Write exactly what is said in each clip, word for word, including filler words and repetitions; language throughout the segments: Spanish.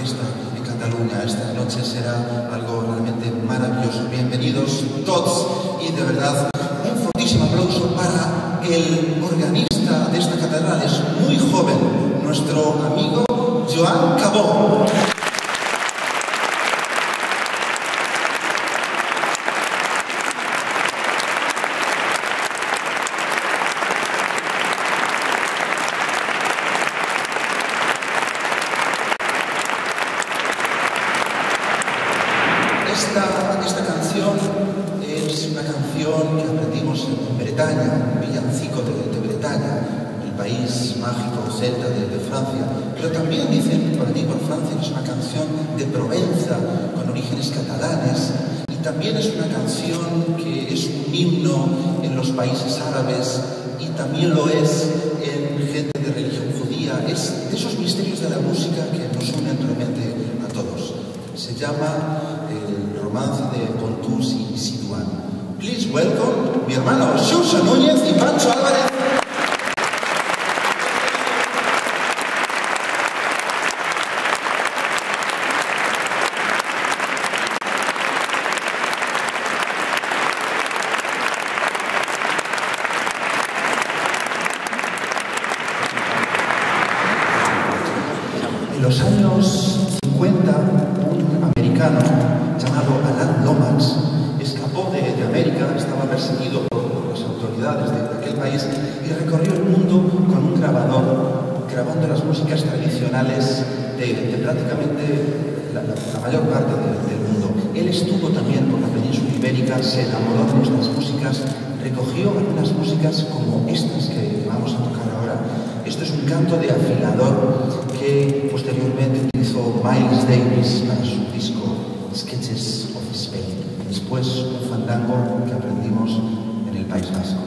Evangelista en Cataluña. Esta noche será algo realmente maravilloso. Bienvenidos todos y de verdad un fortísimo aplauso para el organista de esta catedral. Es muy joven, nuestro amigo Joan Cabó. Esta, esta canción es una canción que aprendimos en Bretaña, un villancico de, de Bretaña, el país mágico celta de, de Francia. Pero también dicen por allí, por Francia, que es una canción de Provenza, con orígenes catalanes. Y también es una canción que es un himno en los países árabes y también lo es en gente de religión judía. Es de esos misterios de la música que nos unen realmente a todos. Se llama el romance de Pontús y Siduán. Please welcome mi hermano Xuxa Núñez y Pancho Álvarez. En los años cincuenta, un americano llamado Alan Lomax escapó de, de América, estaba perseguido por, por las autoridades de, de aquel país y recorrió el mundo con un grabador, grabando las músicas tradicionales de, de prácticamente la, la, la mayor parte de, del mundo. Él estuvo también por la península ibérica, se enamoró de nuestras músicas, recogió algunas músicas como estas que vamos a tocar ahora. Esto es un canto de afilador que posteriormente utilizó Miles Davis para su disco Sketches of Spain. Después un fandango que aprendimos en el País Vasco.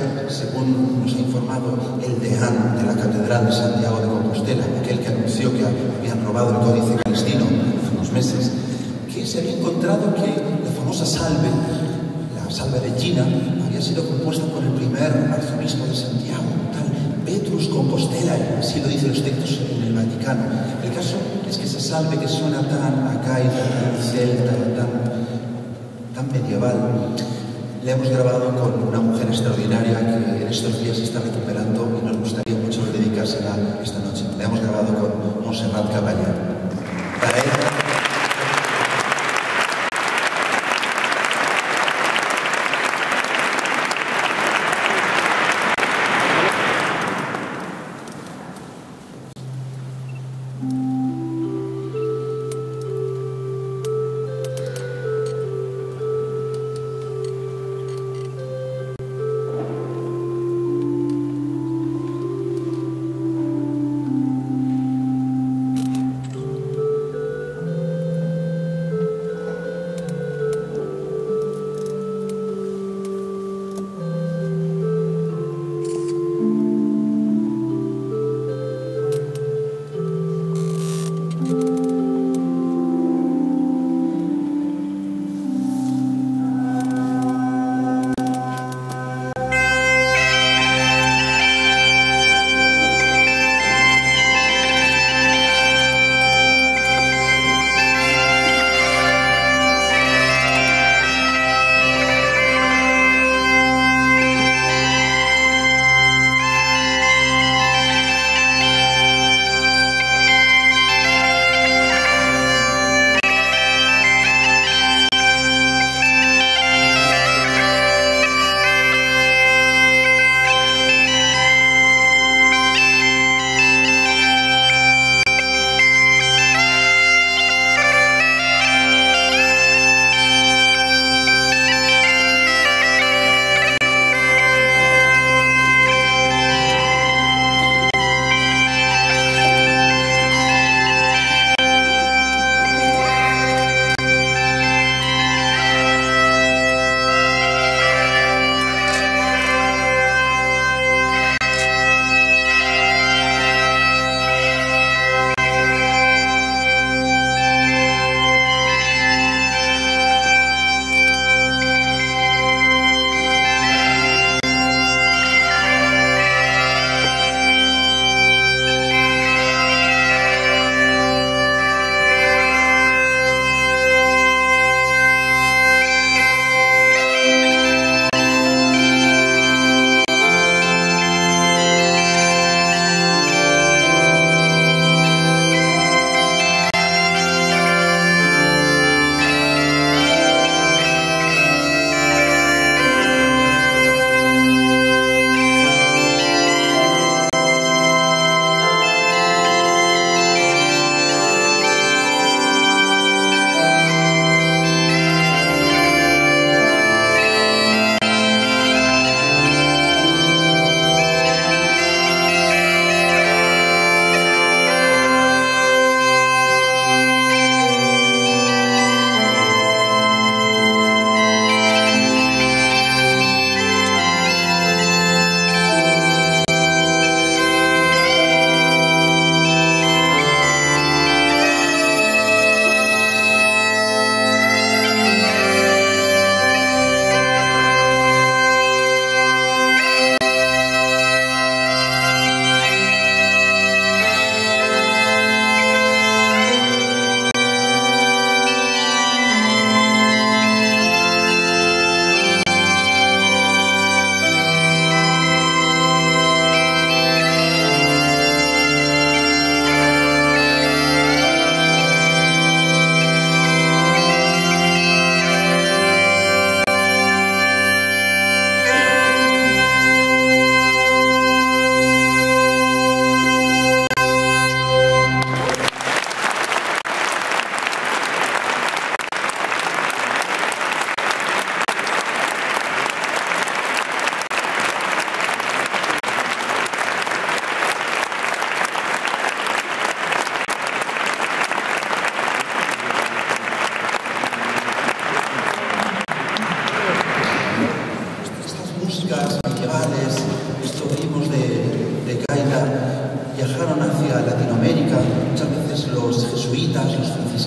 según nos ha informado el deán de la Catedral de Santiago de Compostela, aquel que anunció que habían robado el Códice Calistino hace unos meses, que se había encontrado que la famosa salve, la salve de Gina, había sido compuesta por el primer arzobispo de Santiago, tal Petrus Compostela, así lo dicen los textos en el Vaticano. El caso es que esa salve que suena tan arcaica, tan celta, tan, tan medieval, la hemos grabado con una mujer extraordinaria que en estos días se está recuperando y nos gustaría mucho dedicársela esta noche. La hemos grabado con Montserrat Caballé. Para ella,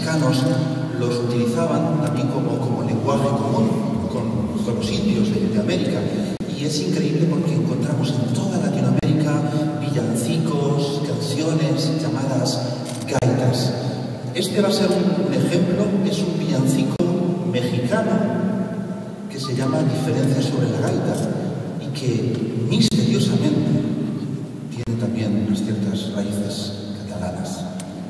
franciscanos los utilizaban también como, como lenguaje común con, con los indios de, de América. Y es increíble porque encontramos en toda Latinoamérica villancicos, canciones llamadas gaitas. Este va a ser un ejemplo, es un villancico mexicano que se llama Diferencia sobre la gaita y que misteriosamente tiene también unas ciertas raíces catalanas.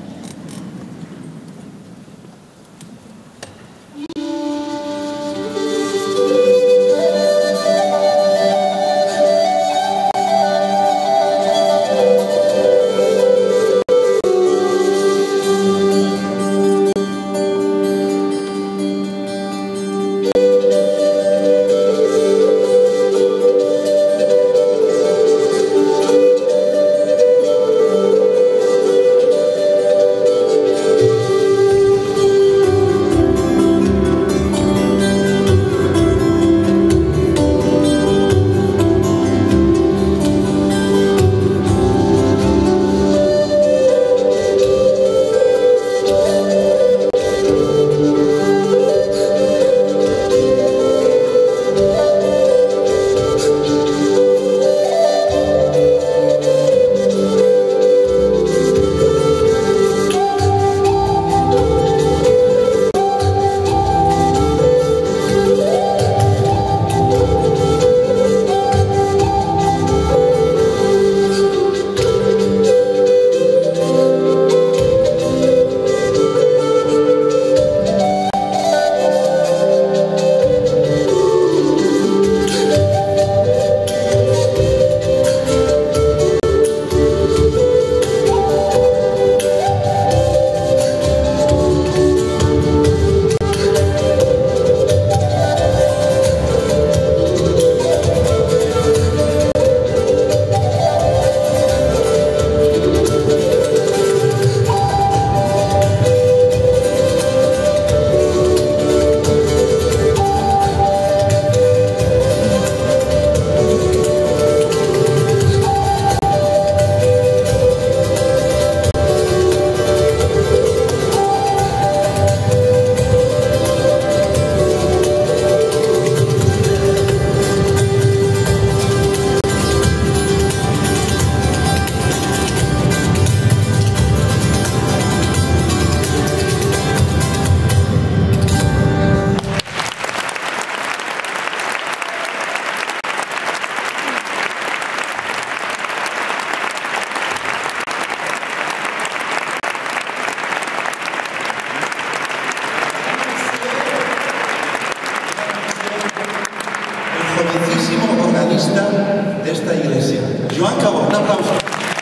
De esta iglesia, Joan Cabó, un aplauso.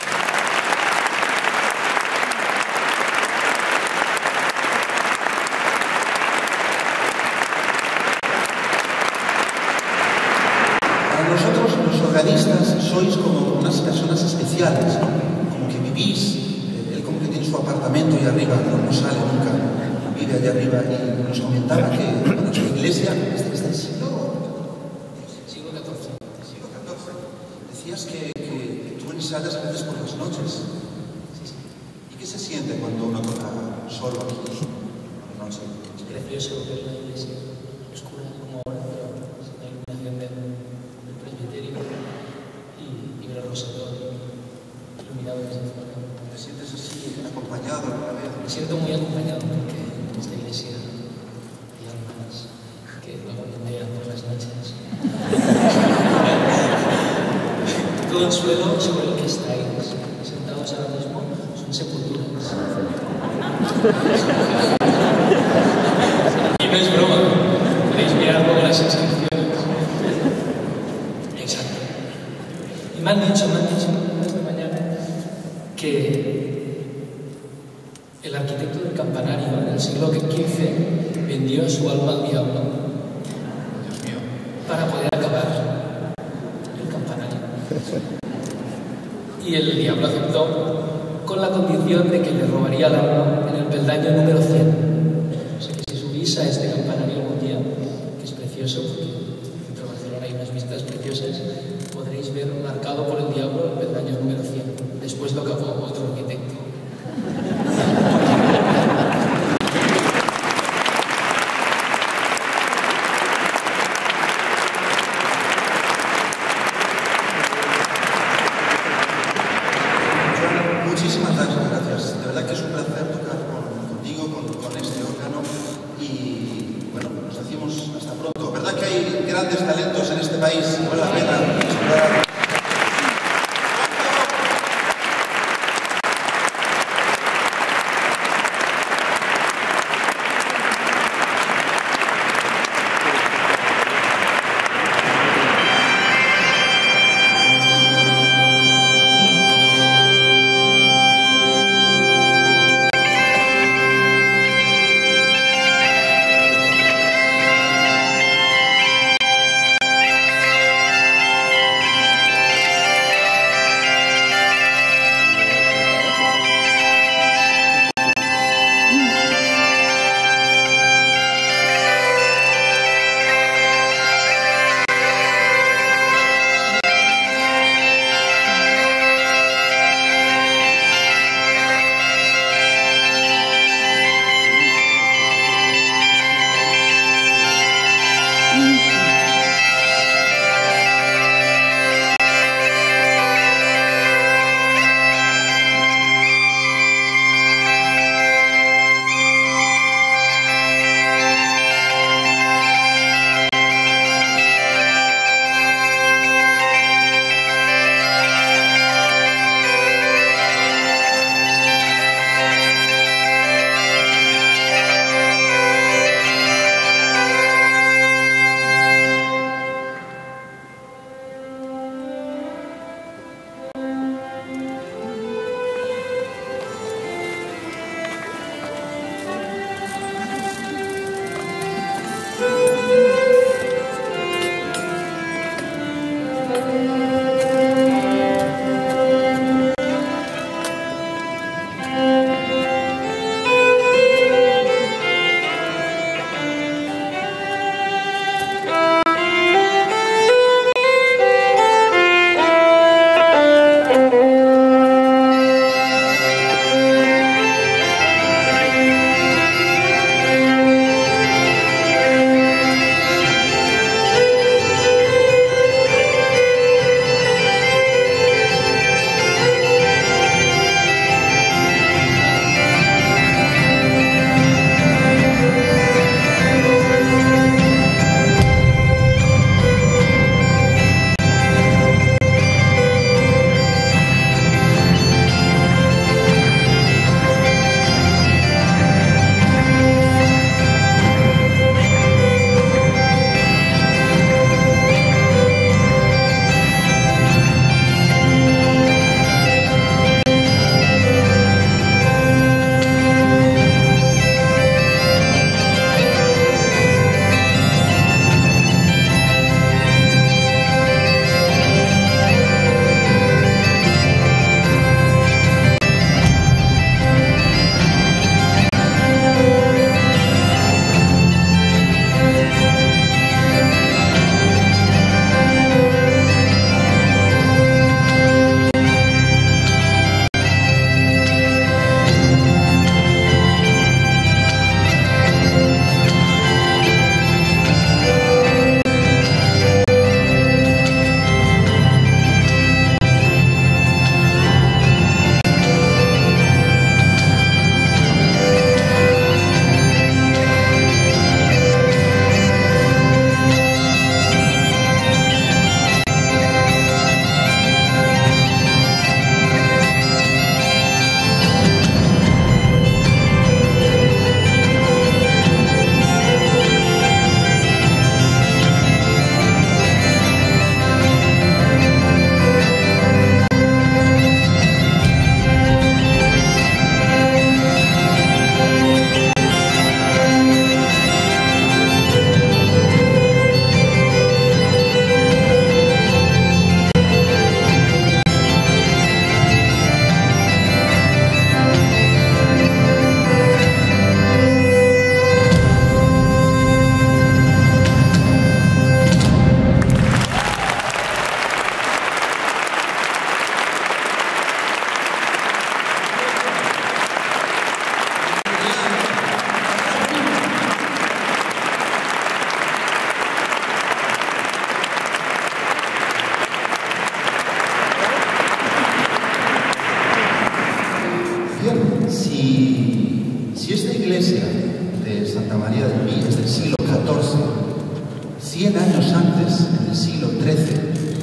Para nosotros, los organistas, sois como unas personas especiales, ¿no? Como que vivís, eh, él como que tiene su apartamento ahí arriba, no, no sale nunca, vive allá arriba, y nos comentaba que bueno, nuestra iglesia está, está en siglo Decías que, que tú ensayas a veces por las noches. ¿Y qué se siente cuando uno toca solo aquí por la noche? Es precioso ver la iglesia oscura como ahora, pero la iluminación del, del presbiterio y, y ver el rosario iluminado desde fuera. ¿Te sientes así acompañado a la vez? Me siento muy acompañado porque en esta iglesia hay almas que me acompañan por las noches. Todo el suelo sobre el que estáis sentados ahora mismo son sepulturas. Y no es broma, podéis mirar luego las inscripciones. Exacto. Y me han dicho, me han dicho esta mañana que el arquitecto del campanario en el siglo quince vendió su alma al diablo. Dios mío. Para poder acabar el campanario. Y el diablo aceptó con la condición de que le robaría el alma en el peldaño número cien. O sea que si subís a este campanario algún día, que es precioso, porque dentro de Barcelona hay unas vistas preciosas, podréis ver marcado por el diablo el peldaño número cien. Después lo acabó otro arquitecto. Si, si esta iglesia de Santa María del Pi es del siglo catorce, cien años antes, en el siglo trece,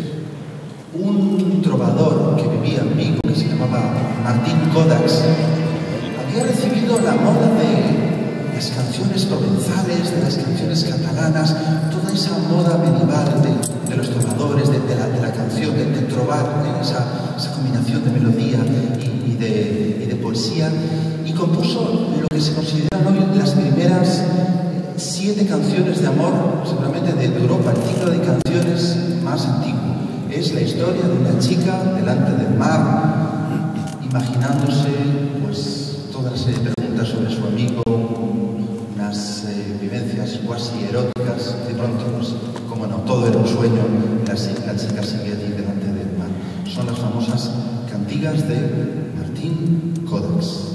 un trovador que vivía en Vigo, que se llamaba Martín Codax, había recibido la moda de las canciones provenzales, de las canciones catalanas, toda esa moda medieval de, de los trovadores, de, de, la, de la canción, de, de trovar, ¿eh? esa, esa combinación de melodía y, y, de, y de poesía, y compuso lo que se consideran hoy las primeras siete canciones de amor, seguramente de, de Europa, el ciclo de canciones más antiguo. Es la historia de una chica delante del mar, imaginándose pues toda una serie de preguntas sobre su amigo, unas eh, vivencias cuasi eróticas. De pronto, pues, como no, todo era un sueño, la, la chica sigue allí delante del mar. Son las famosas cantigas de Martín Codax.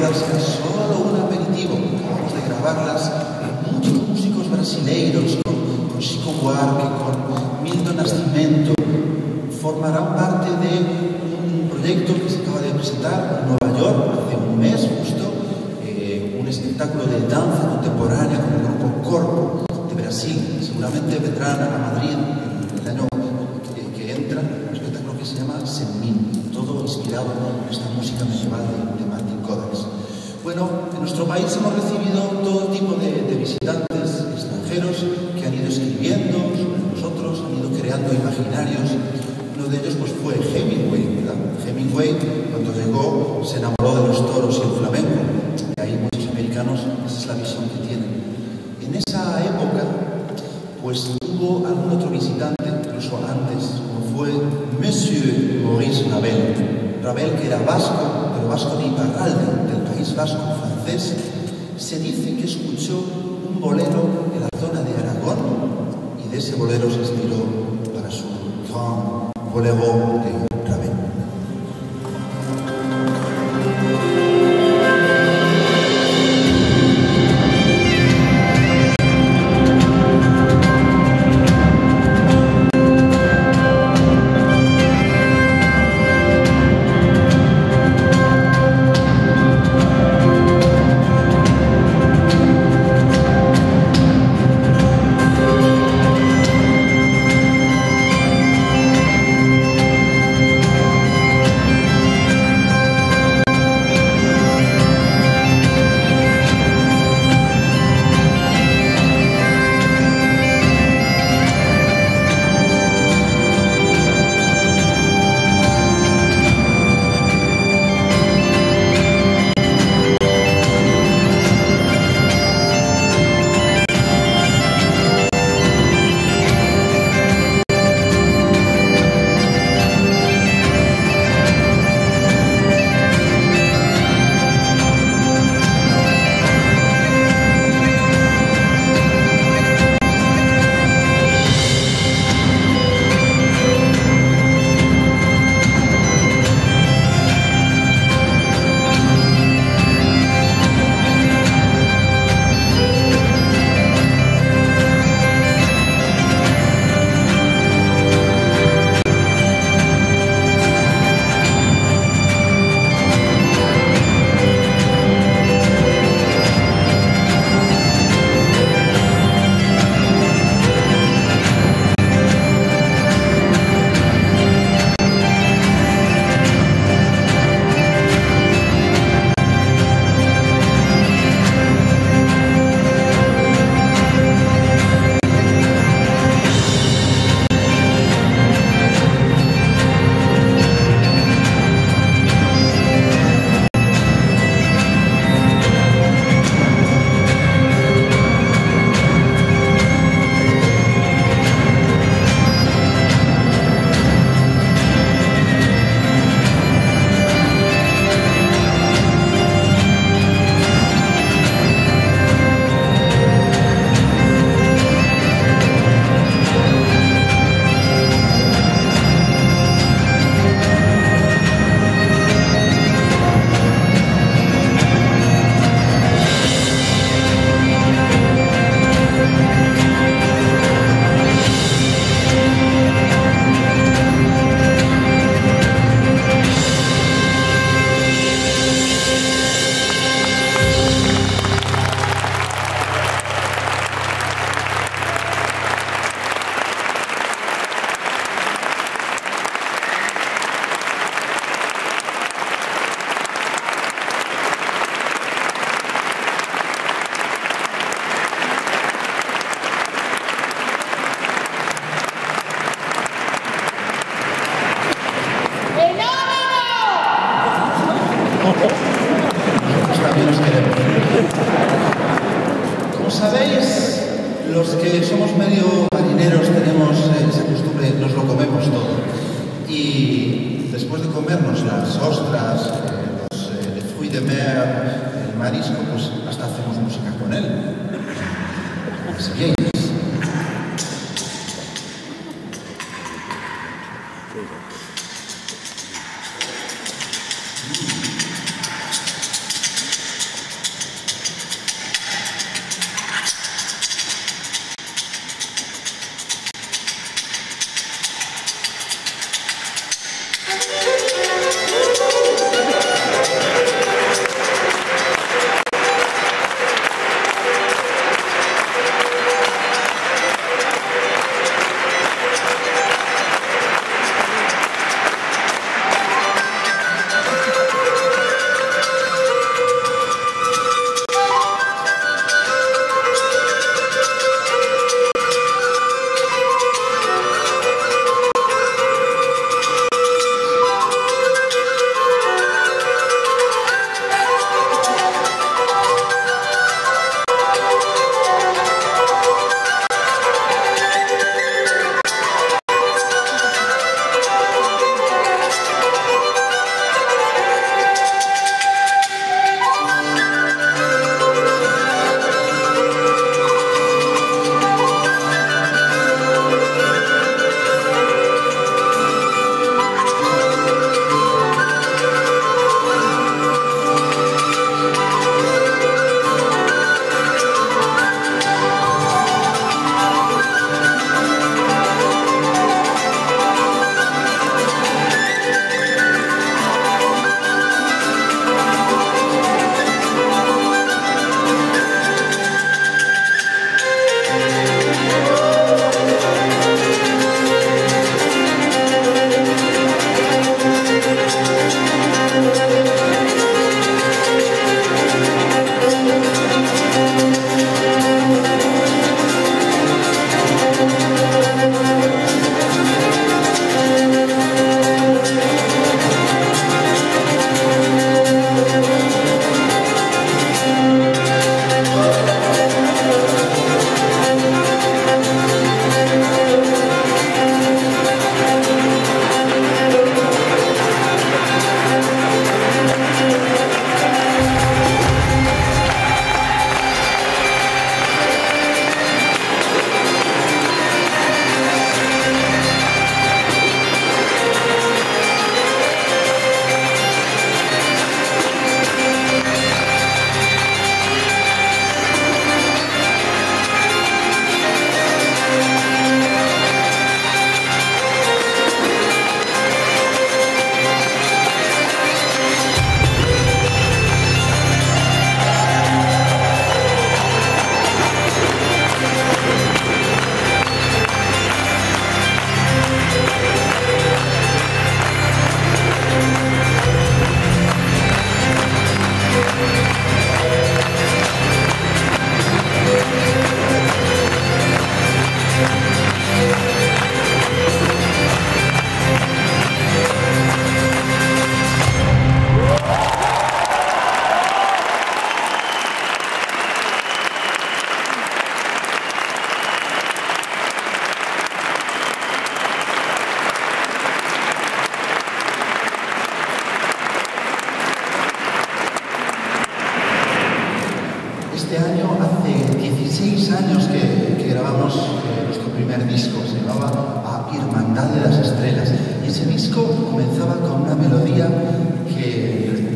rolas era solo un aperitivo. Acabamos de grabarlas. Muchos músicos brasileiros, con, con Chico Buarque, con Milton Nascimento, formarán parte de un proyecto que se acaba de presentar en Nueva York hace un mes justo, eh, un espectáculo de danza contemporánea con el grupo Corpo de Brasil. Seguramente vendrán a Madrid en el año que, que entra, un espectáculo que se llama Senmin, todo inspirado en esta música medieval de, de Martin Codax. Bueno, en nuestro país hemos recibido todo tipo de, de visitantes extranjeros que han ido escribiendo sobre nosotros, han ido creando imaginarios. Uno de ellos pues, fue Hemingway, ¿verdad? Hemingway, cuando llegó, se enamoró de los toros y el flamenco. Y ahí muchos americanos, esa es la visión que tienen. En esa época, pues hubo algún otro visitante, incluso antes, como fue Monsieur Maurice Ravel. Ravel, que era vasco, pero vasco de Iparralde, del País Vasco francés, se dice que escuchó un bolero en la zona de Aragón y de ese bolero se inspiró para su gran bolero de Ravel. los que somos medio marineros tenemos esa costumbre, nos lo comemos todo. Y después de comernos las ostras, eh, los eh, fruits de mer, el marisco, pues hasta hacemos música con él. Así bien.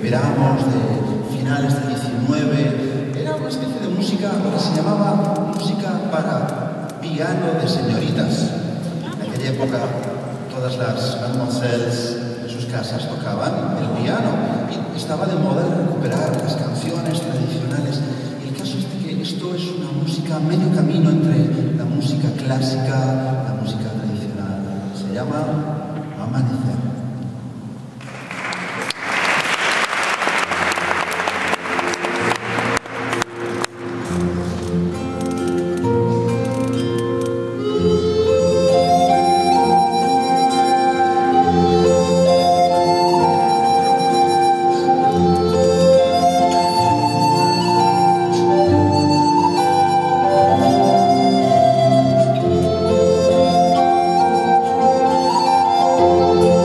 esperamos de finales del diecinueve. Era una especie de música que se llamaba música para piano de señoritas. En aquella época todas las mademoiselles en sus casas tocaban el piano y estaba de moda recuperar las canciones tradicionales. Y el caso es que esto es una música medio camino entre la música clásica y la música tradicional. Se llama Amanecer. Thank you.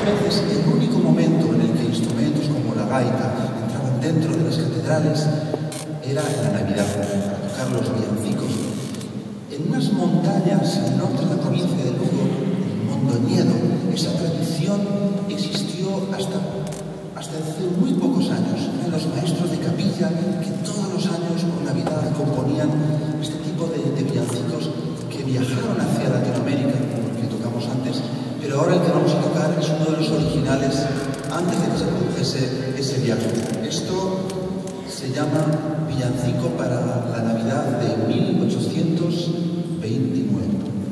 veces el único momento en el que instrumentos como la gaita entraban dentro de las catedrales era en la Navidad, para tocar los villancicos. En unas montañas al norte de la provincia de Lugo, en Mondoñedo, esa tradición existió hasta, hasta hace muy pocos años. Eran los maestros de capilla que todos los años por Navidad componían este tipo de, de villancicos que viajaron hacia Latinoamérica, que tocamos antes, pero ahora el que vamos a tocar es uno de los originales antes de que se produjese ese viaje. Esto se llama Villancico para la Navidad de mil ochocientos veintinueve.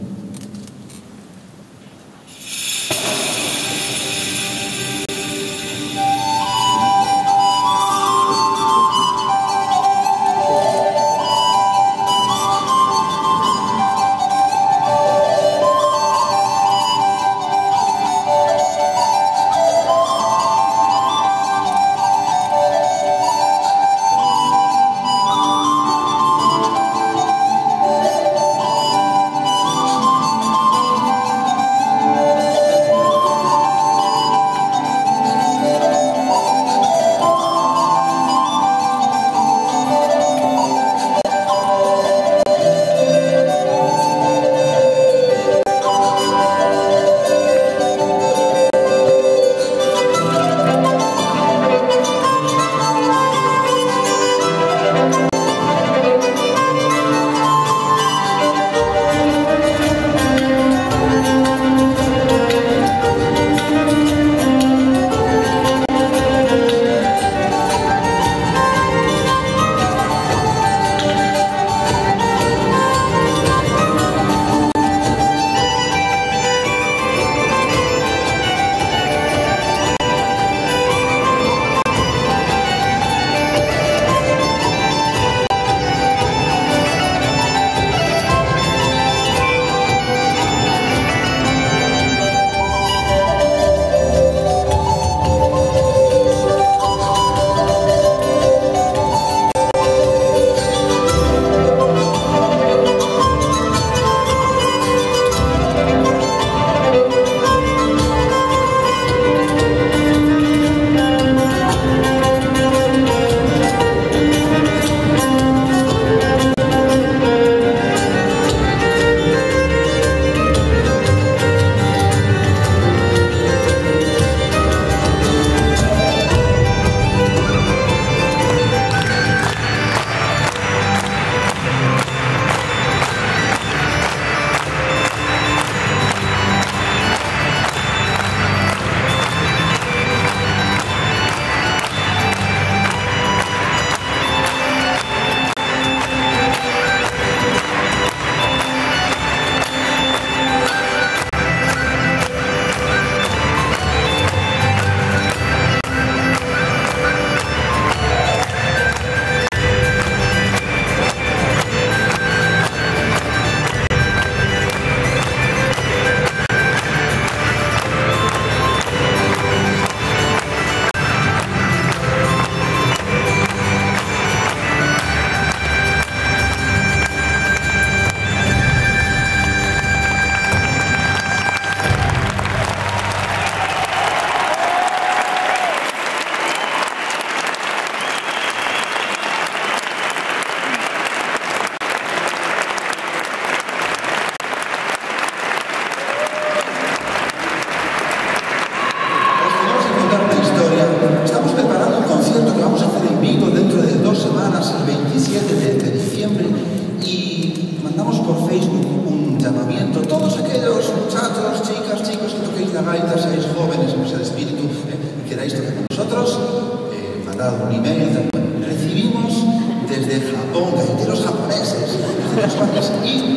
gaita, seáis jóvenes, pues el espíritu, eh, queráis tocar con nosotros, eh, mandad un email. Recibimos desde Japón gaiteros japoneses, desde los países,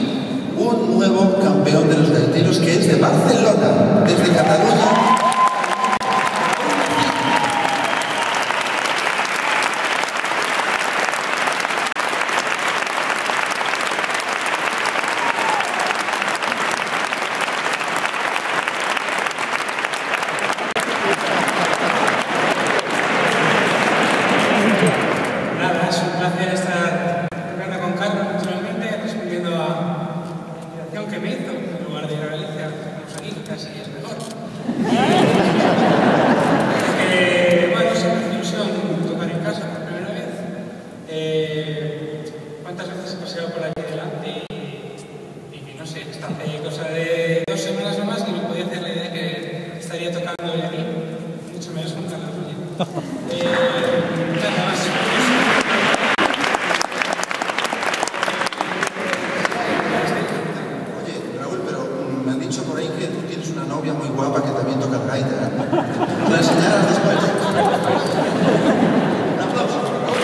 y un nuevo campeón de los gaiteros que es de Barcelona, desde Cataluña. Que me hizo, en lugar de ir a Galicia, vamos aquí, casi es mejor. estaría tocando aquí, mucho menos con Carlos Ruller. Eh, nada más. Oye, Raúl, pero me han dicho por ahí que tú tienes una novia muy guapa que también toca el gaita, ¿eh? ¿Te la enseñarás después? Un aplauso, por favor.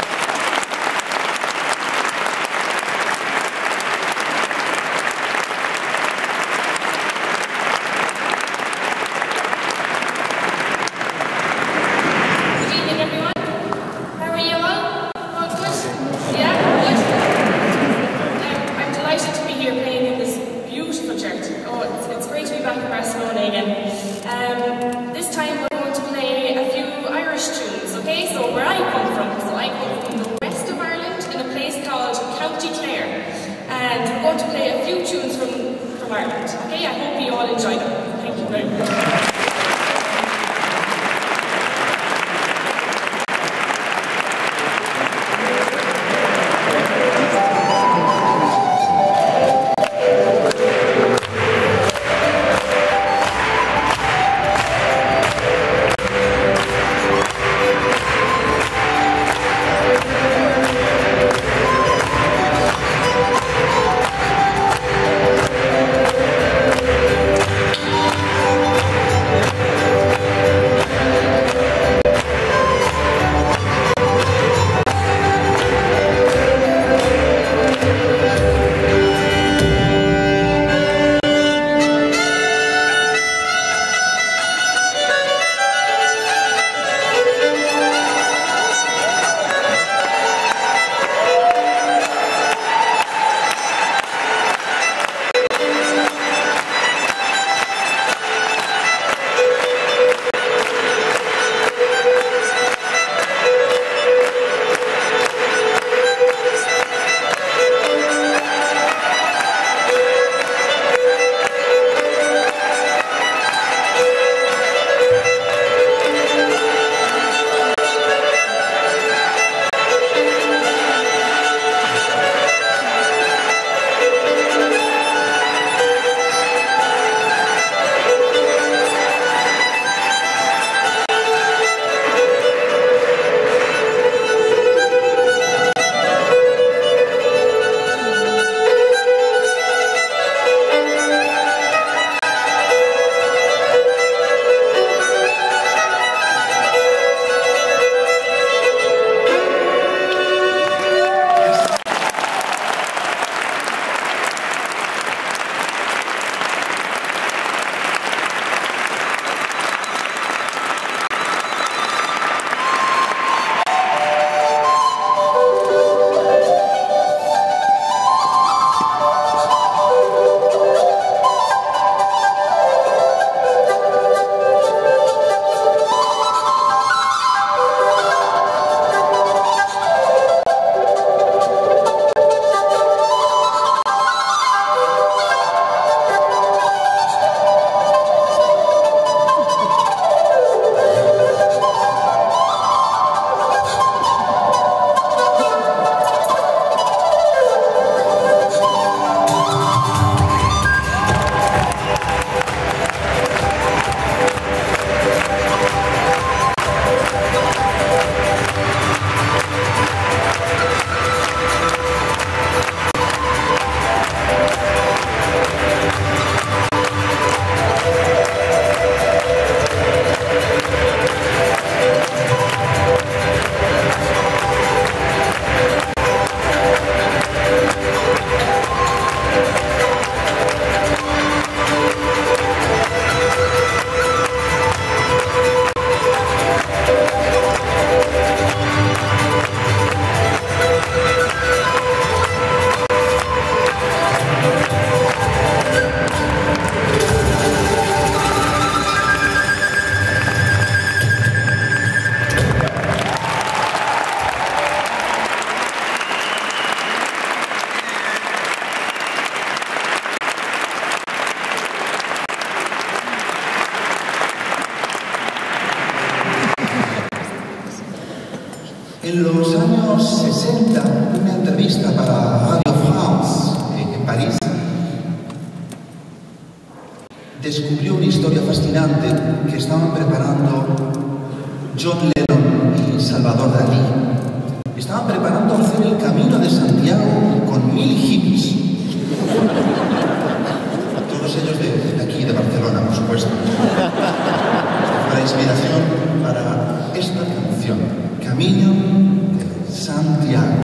En los años sesenta, una entrevista para Radio France en París descubrió una historia fascinante que estaban preparando John Lennon y Salvador Dalí. Estaban preparando hacer el Camino de Santiago con mil hippies. Todos ellos de, de aquí, de Barcelona, por supuesto. Esta fue la inspiración para esta canción, Camino de Santiago.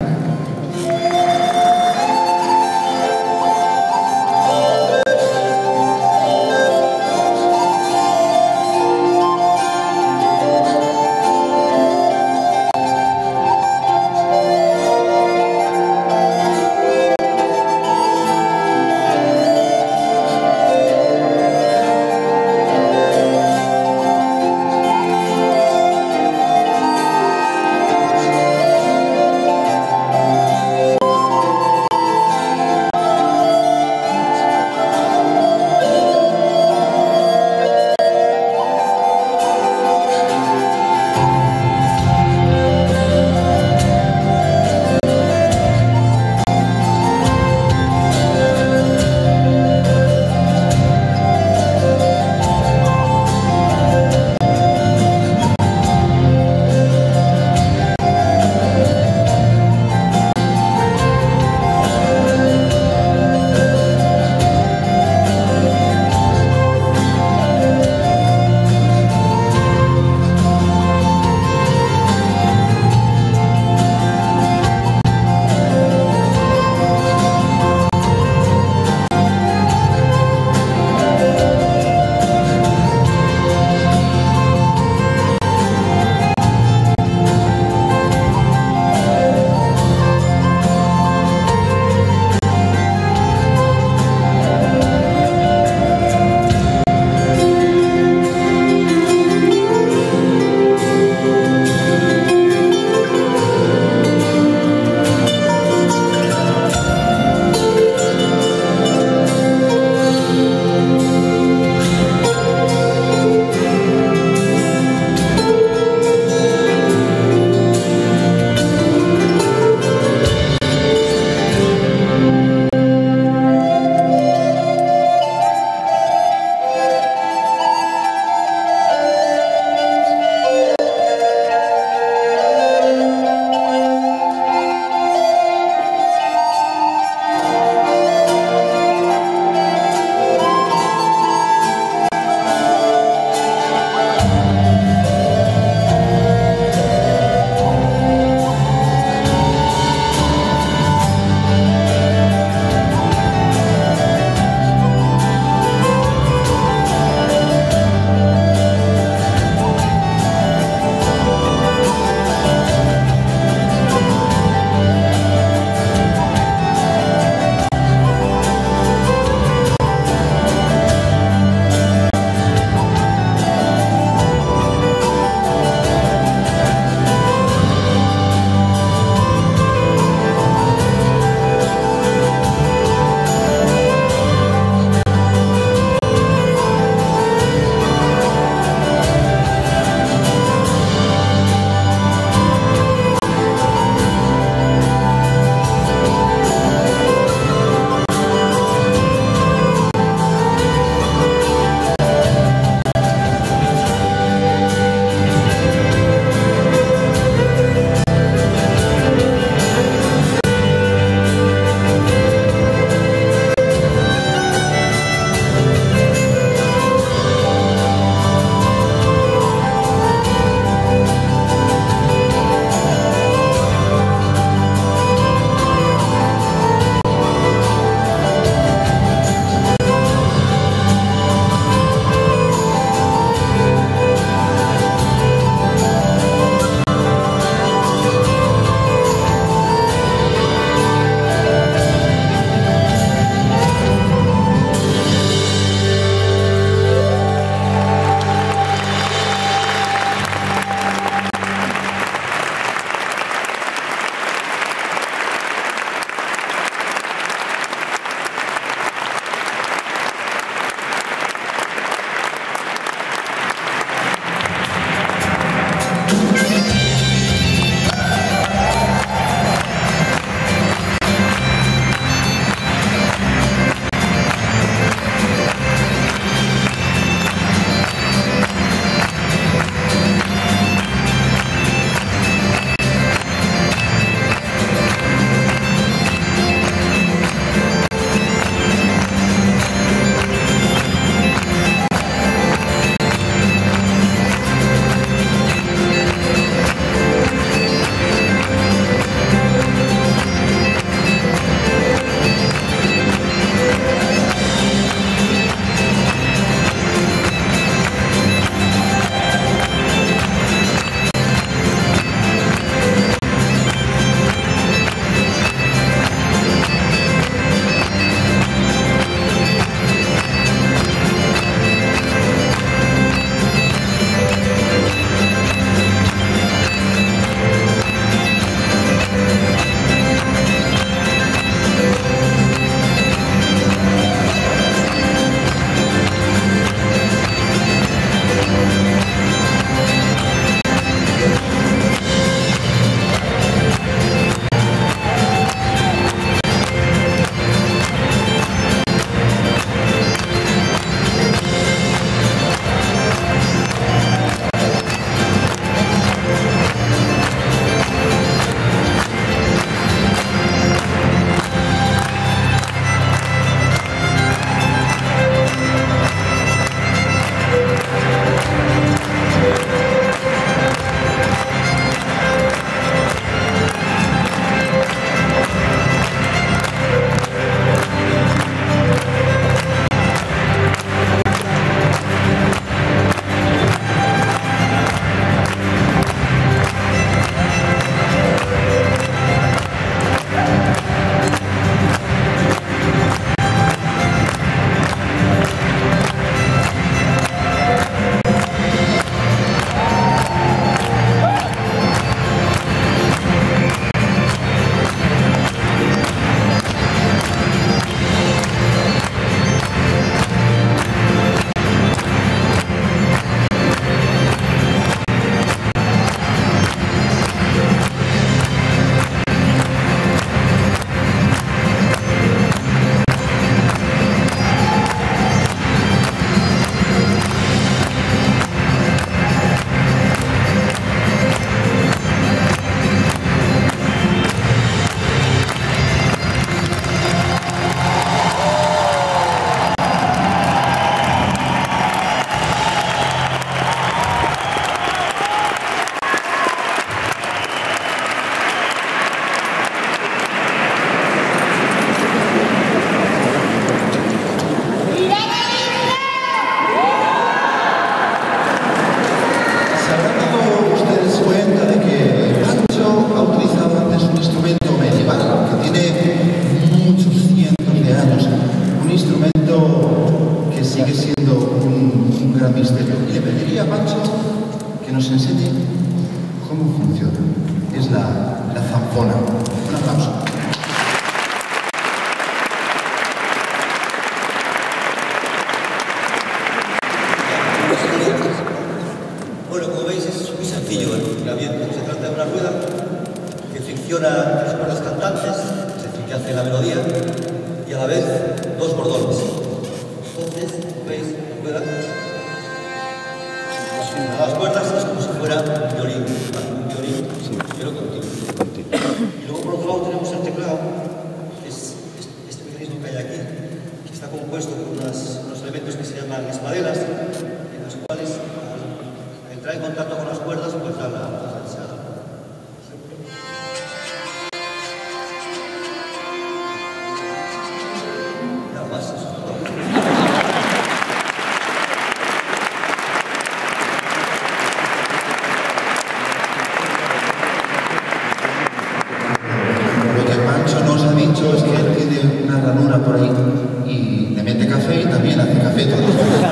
pediría a Pancho que nos enseñe cómo funciona. Es la, la zampona. Un aplauso. Bueno, como veis es muy sencillo el funcionamiento. Se trata de una rueda que fricciona tres cuerdas cantantes, es decir, que hace la melodía, y a la vez dos bordones. Entonces, como veis, la rueda, las cuerdas es como si fuera un violín, un violín, pero continuo. Y luego por otro lado tenemos el teclado, que es este mecanismo que hay aquí, que está compuesto por unas, unos elementos que se llaman espadelas, en los cuales al entrar en contacto con las cuerdas pues da la, la deseada. Nada más, eso es todo. Es que él tiene una ranura por ahí y le mete café y también hace café todos los días.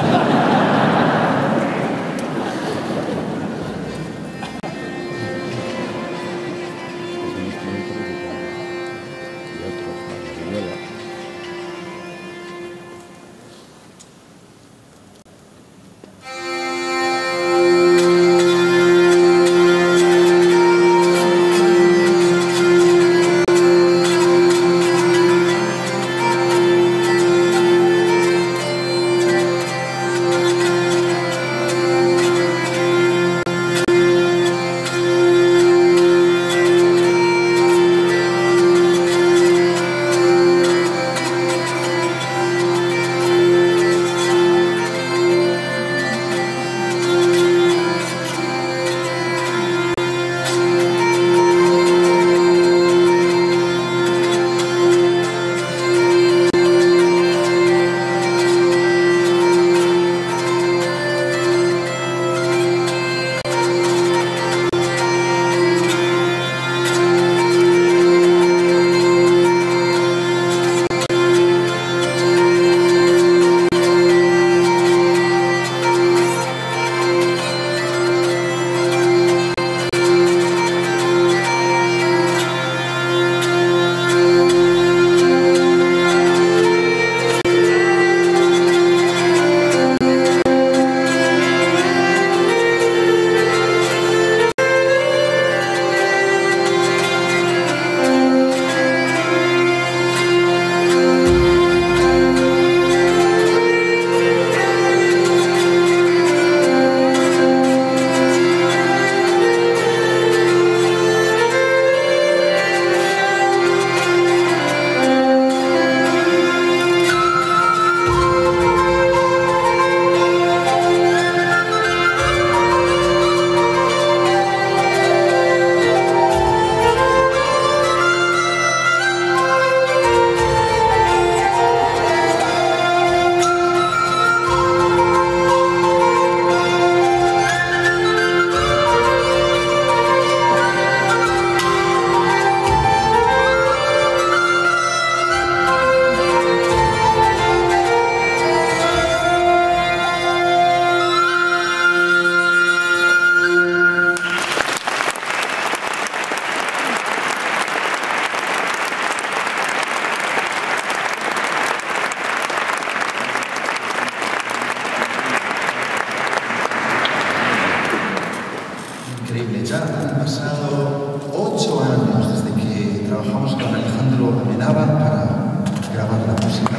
Increíble, ya han pasado ocho años desde que trabajamos con Alejandro Amenábar para grabar la música.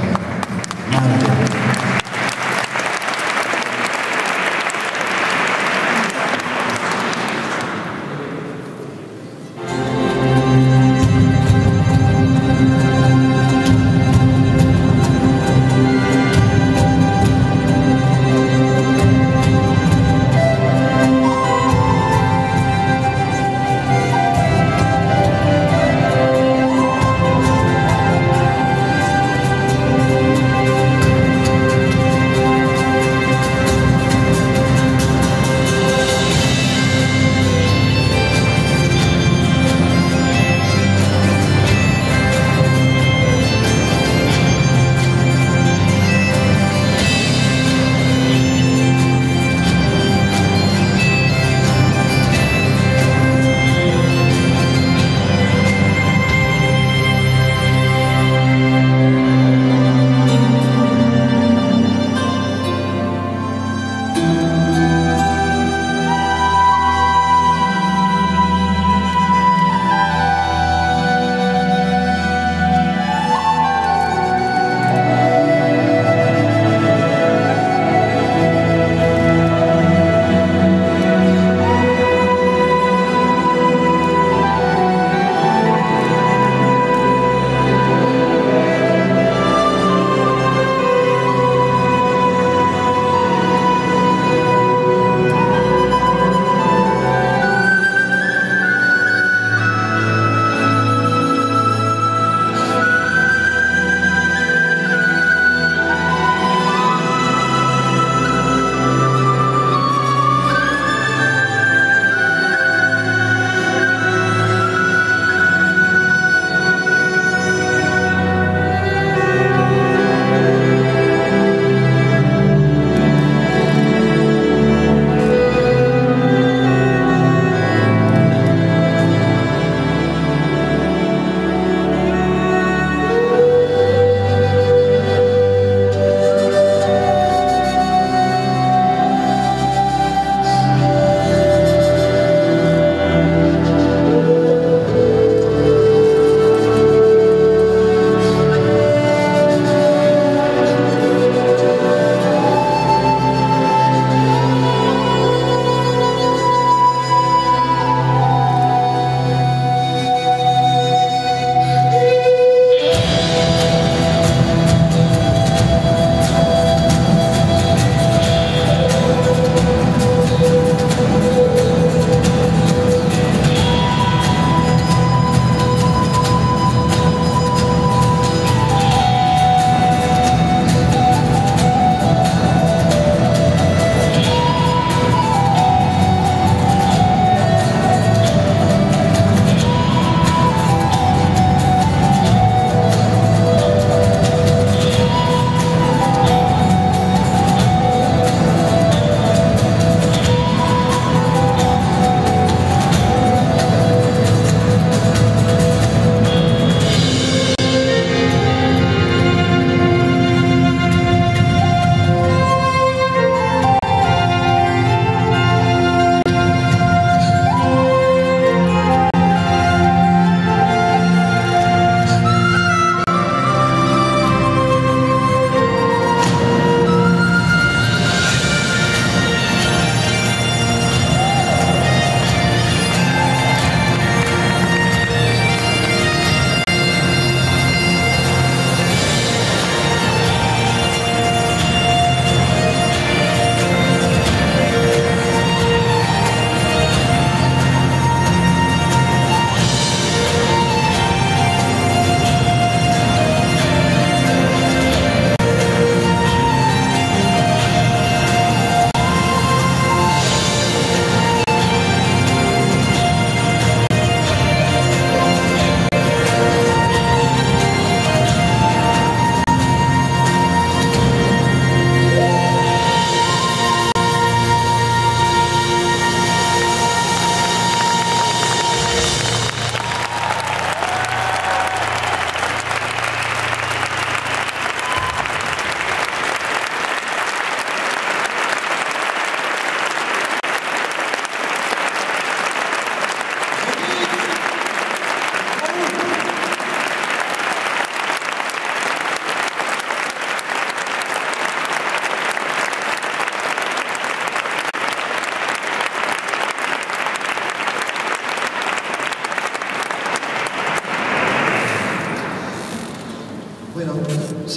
Madre mía.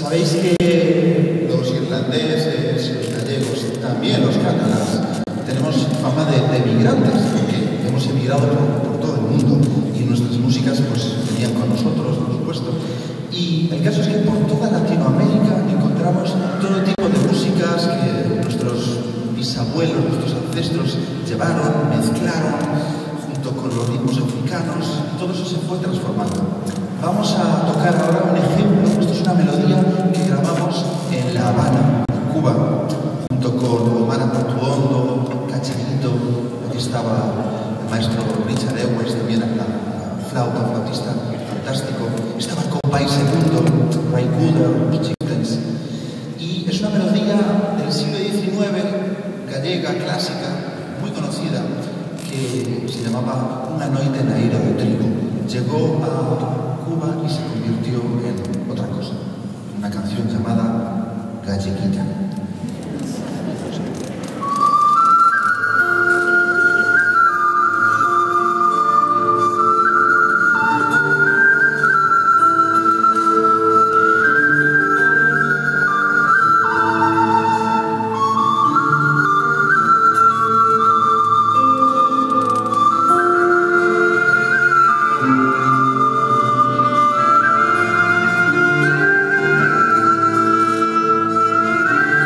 Sabéis que los irlandeses, los gallegos, también los catalanes, tenemos fama de, de migrantes, porque hemos emigrado por, por todo el mundo y nuestras músicas pues venían con nosotros, por supuesto. Y el caso es que por toda Latinoamérica encontramos todo tipo de músicas que nuestros bisabuelos, nuestros ancestros llevaron, mezclaron, junto con los ritmos africanos, todo eso se fue transformando. Vamos a tocar ahora un ejemplo. Esto es una melodía que grabamos en La Habana, en Cuba, junto con Omar Portuondo, Cacharito, aquí estaba el maestro Richard Ewes, también la, la flauta, flautista fantástico, estaba Compay Segundo, Ray Cooder, los Chieftains, y es una melodía del siglo diecinueve, gallega, clásica, muy conocida, que se llamaba Una noite na ira do trigo. Llegó a Cuba y se convirtió en otra cosa, una canción llamada Galleguita. Thank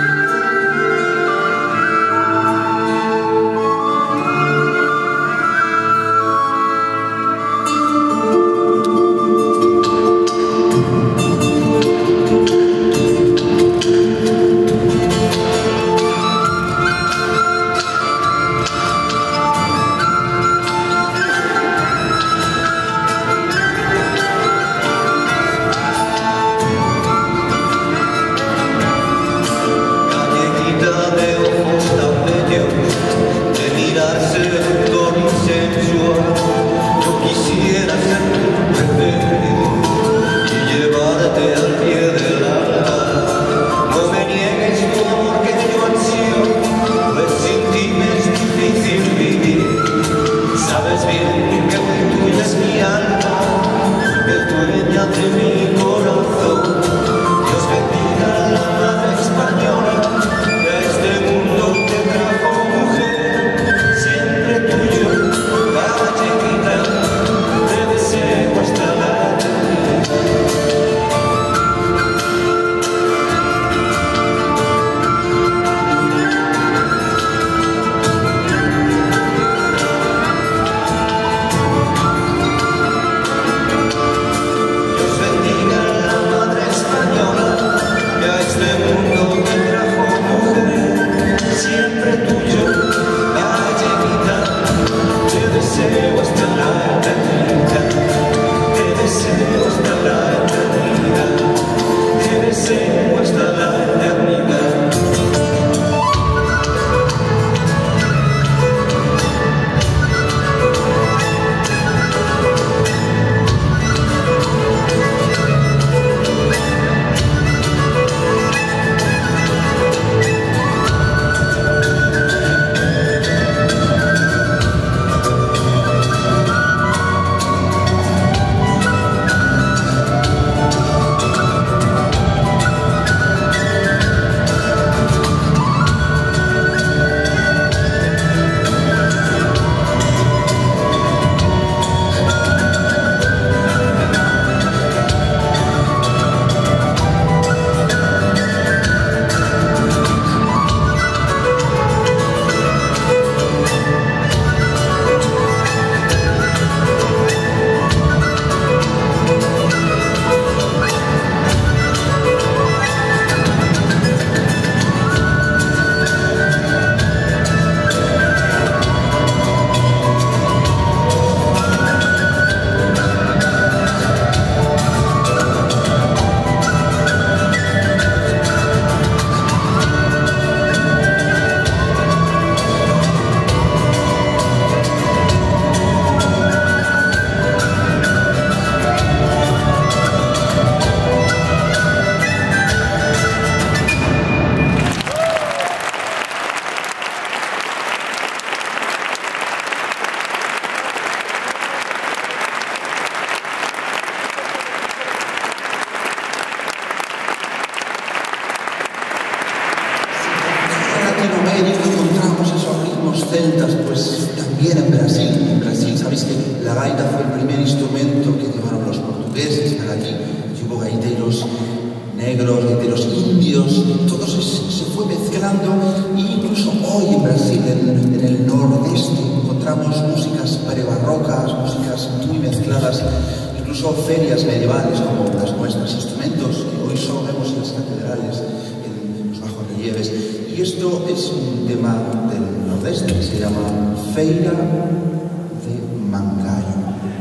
pues también en Brasil. En Brasil sabéis que la gaita fue el primer instrumento que llevaron los portugueses para allí. Hubo gaiteros negros, gaiteros indios, todo se, se fue mezclando, e incluso hoy en Brasil, en, en el nordeste, encontramos músicas prebarrocas, músicas muy mezcladas, incluso ferias medievales como las nuestras, instrumentos que hoy solo vemos en las catedrales, en los bajorrelieves. Y esto es un tema del nordeste que se llama Feira de Mangaio.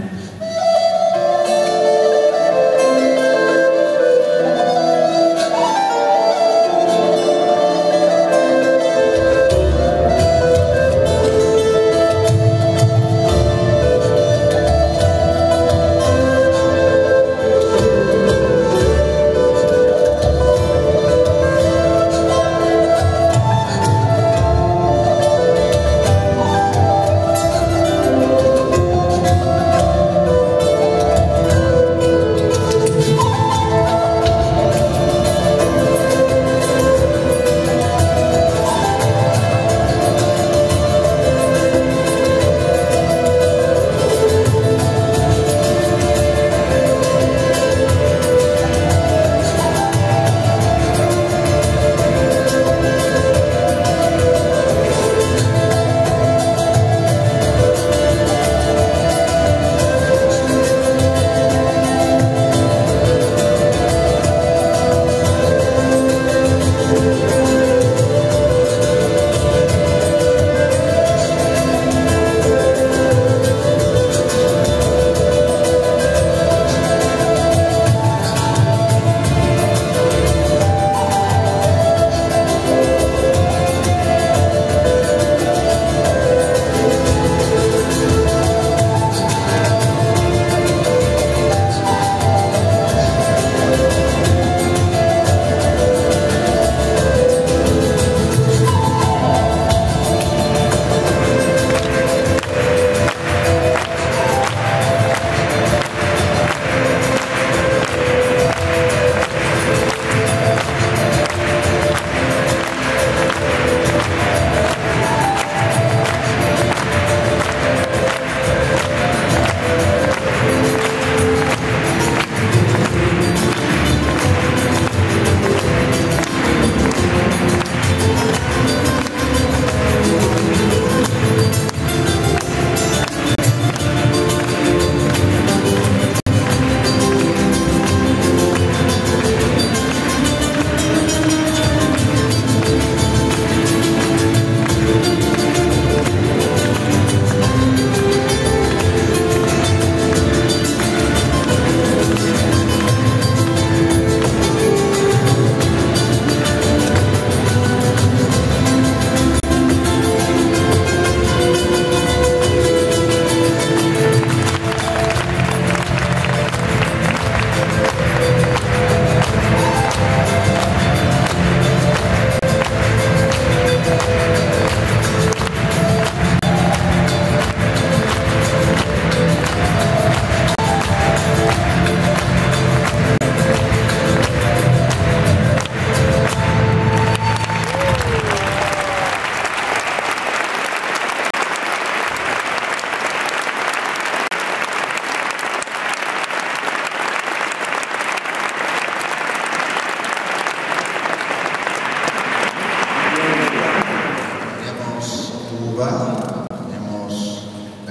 tenemos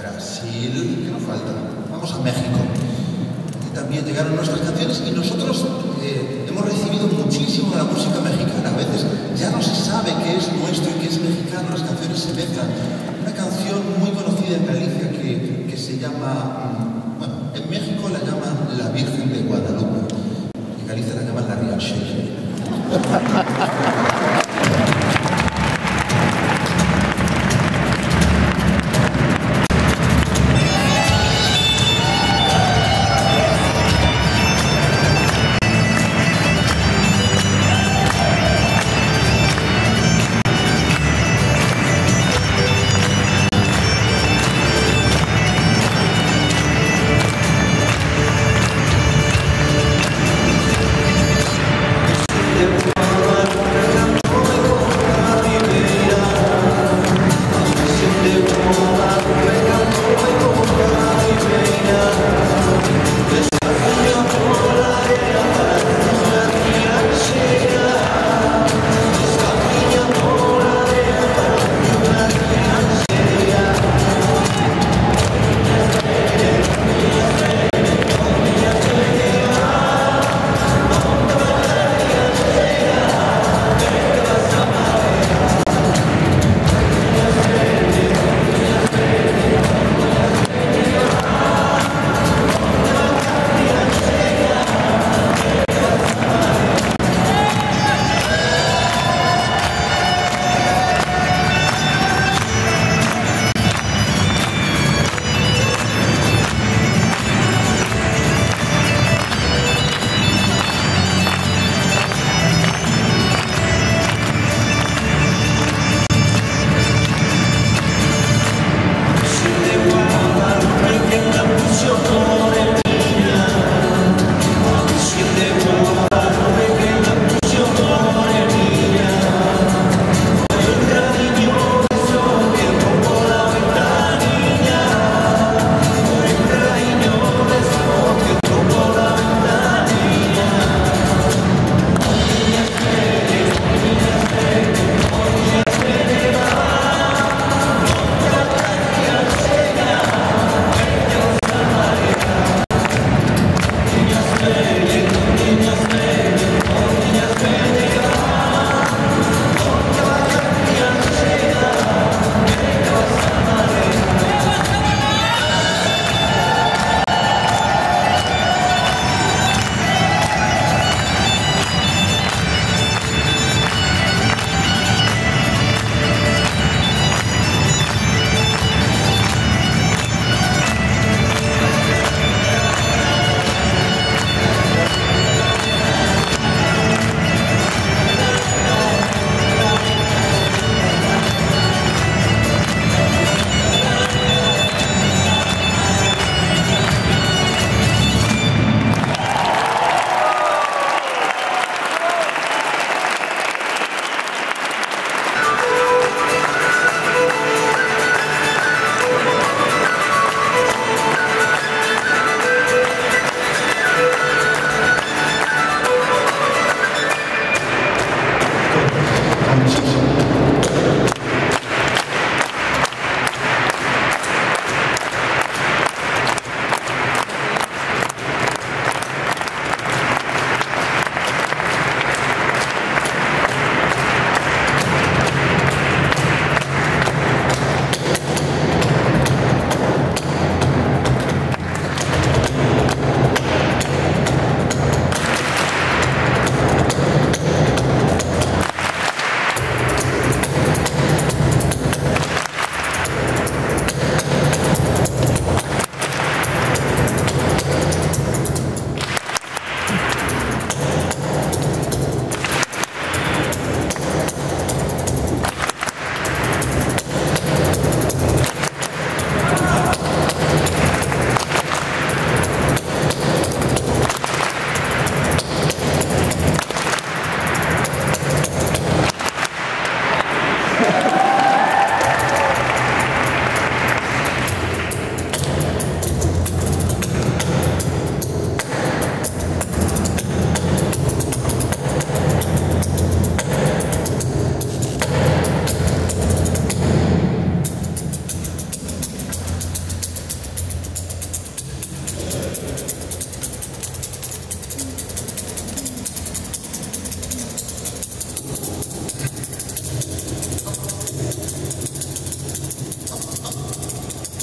Brasil, ¿qué nos falta? Vamos a México. Y también llegaron nuestras canciones y nosotros eh, hemos recibido muchísimo de la música mexicana. A veces ya no se sabe qué es nuestro y qué es mexicano, las canciones se mezclan. Una canción muy conocida en Galicia que, que se llama, bueno, en México la llaman La Virgen de Guadalupe, en Galicia la llaman La Riacheche. Thank you.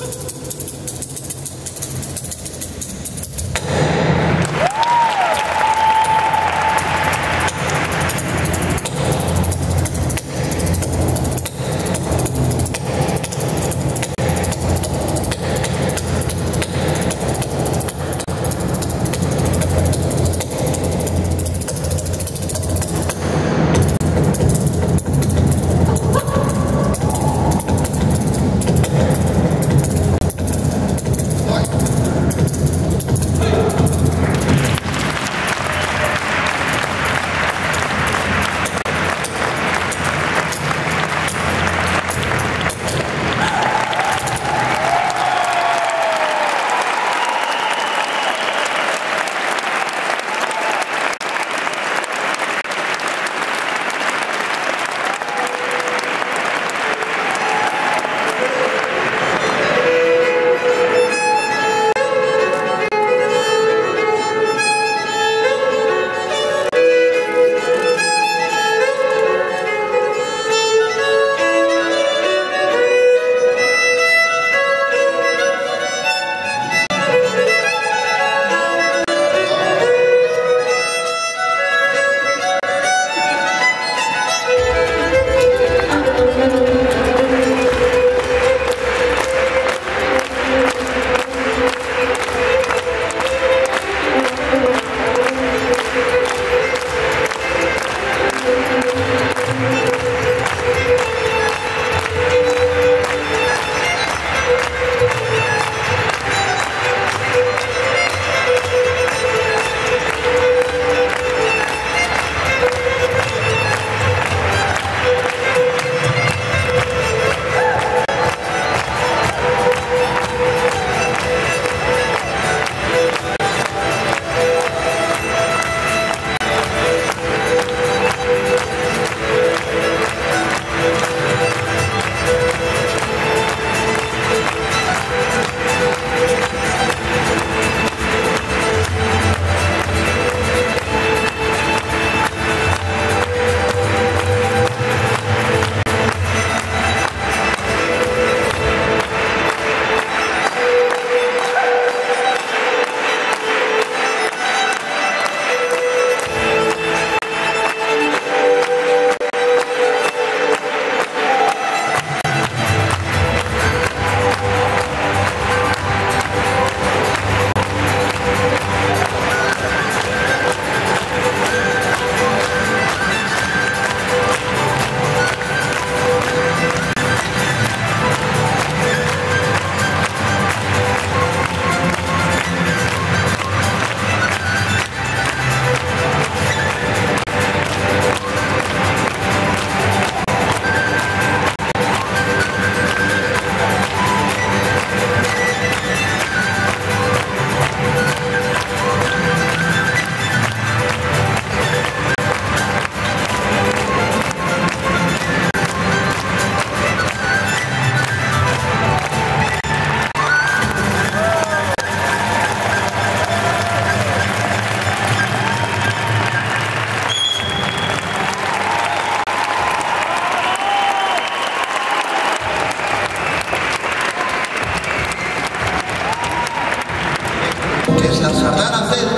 la sardana C